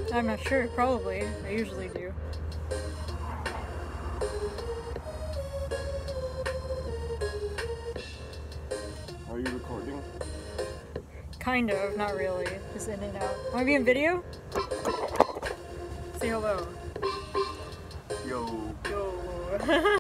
I'm not sure, probably. I usually do. Are you recording? Kind of, not really. Just in and out. Wanna be in video? Say hello. Yo. Yo.